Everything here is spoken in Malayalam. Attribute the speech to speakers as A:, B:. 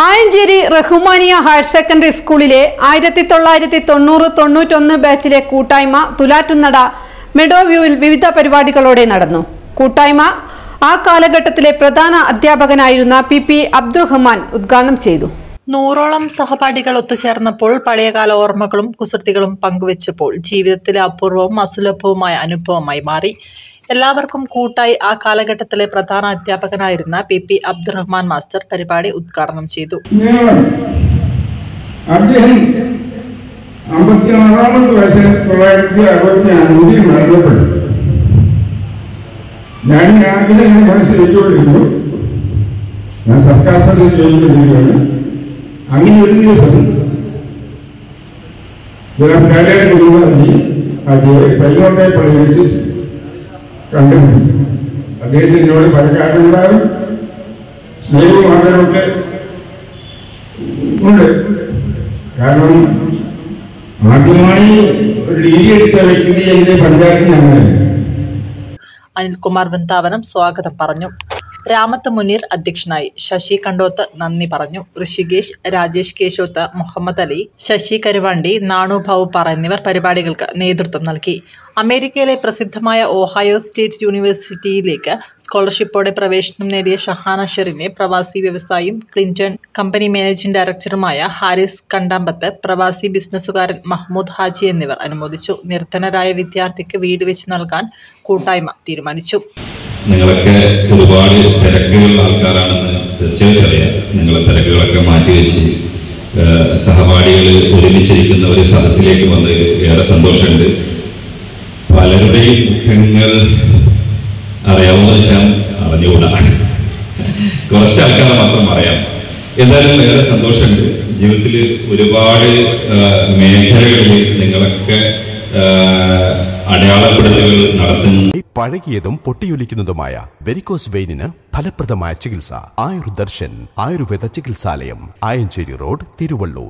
A: ആയഞ്ചേരി റഹ്മാനിയ ഹയർ സെക്കൻഡറി സ്കൂളിലെ 1990-91 ബാച്ചിലെ കൂട്ടായ്മ തുലാറ്റുന്നട മെഡോവ്യൂവിൽ വിവിധ പരിപാടികളോടെ നടന്നു. കൂട്ടായ്മ ആ കാലഘട്ടത്തിലെ പ്രധാന അധ്യാപകനായിരുന്ന പി അബ്ദുറഹ്മാൻ ഉദ്ഘാടനം ചെയ്തു.
B: 100ഓളം സഹപാഠികൾ ഒത്തുചേർന്നപ്പോൾ പഴയകാല ഓർമ്മകളും കുസൃതികളും പങ്കുവച്ചപ്പോൾ ജീവിതത്തിലെ അപൂർവവും അസുലഭവുമായ അനുഭവമായി മാറി. എല്ലാവർക്കും കൂട്ടായി ആ കാലഘട്ടത്തിലെ പ്രധാന അധ്യാപകനായിരുന്ന പി അബ്ദുറഹ്മാൻ മാസ്റ്റർ പരിപാടി ഉദ്ഘാടനം ചെയ്തു.
C: അങ്ങനെ ഒരു ദിവസം പയ്യോട്ടെ പള്ളി വെച്ച് കണ്ടുപിടി. അദ്ദേഹത്തിനോട് പല കാര്യങ്ങളുണ്ടാകും, സ്നേഹവും ആദരവൊക്കെ ഉണ്ട്. കാരണം ആദ്യമായി ഒരു ഡിഗ്രി എടുത്ത വ്യക്തി എന്റെ പഞ്ചായത്തിൽ ഞങ്ങളായിരുന്നു.
B: അനിൽകുമാർ വൃന്ദാവനം സ്വാഗതം പറഞ്ഞു. രാമത്ത് മുനീർ അധ്യക്ഷനായി. ശശി കണ്ടോത്ത് നന്ദി പറഞ്ഞു. ഋഷികേഷ്, രാജേഷ് കേശോത്ത്, മുഹമ്മദ് അലി, ശശി കരുവാണ്ടി, നാണു ഭൗപ്പാറ എന്നിവർ പരിപാടികൾക്ക് നേതൃത്വം നൽകി. അമേരിക്കയിലെ പ്രസിദ്ധമായ ഓഹായോ സ്റ്റേറ്റ് യൂണിവേഴ്സിറ്റിയിലേക്ക് സ്കോളർഷിപ്പോടെ പ്രവേശനം നേടിയ ഷഹാന ഷെറിനെ പ്രവാസി വ്യവസായിയും ക്ലിന്റൺ കമ്പനി മാനേജിംഗ് ഡയറക്ടറുമായ ഹാരിസ് കണ്ടാമ്പത്ത്, പ്രവാസി ബിസിനസ്സുകാരൻ മഹ്മൂദ് ഹാജി എന്നിവർ അനുമോദിച്ചു. നിർധനരായ വിദ്യാർത്ഥിക്ക് വീട് വെച്ച് നൽകാൻ കൂട്ടായ്മ തീരുമാനിച്ചു.
D: നിങ്ങളൊക്കെ ഒരുപാട് തിരക്കുകളുള്ള ആൾക്കാരാണെന്ന് തീർച്ചയായിട്ടും അറിയാം. നിങ്ങളെ തിരക്കുകളൊക്കെ മാറ്റിവെച്ച് സഹപാഠികൾ ഒരുമിച്ചിരിക്കുന്ന ഒരു സദസ്സിലേക്ക് വന്ന് ഏറെ സന്തോഷമുണ്ട്. പലരുടെയും മുഖങ്ങൾ അറിയാവുന്ന വെച്ചാൽ അറിഞ്ഞുകൂടാ, കുറച്ച് ആൾക്കാരെ മാത്രം അറിയാം. എന്തായാലും ഏറെ സന്തോഷമുണ്ട്. ജീവിതത്തിൽ ഒരുപാട് മേഖലകളിൽ നിങ്ങളൊക്കെ അടയാളപ്പെടുത്തലുകൾ നടത്തുന്നു.
E: പഴകിയതും പൊട്ടിയൊലിക്കുന്നതുമായ വെരിക്കോസ് വെയിനിന് ഫലപ്രദമായ ചികിത്സ ആയുർദർശൻ ആയുർവേദ ചികിത്സാലയം, ആയഞ്ചേരി റോഡ്, തിരുവള്ളൂർ.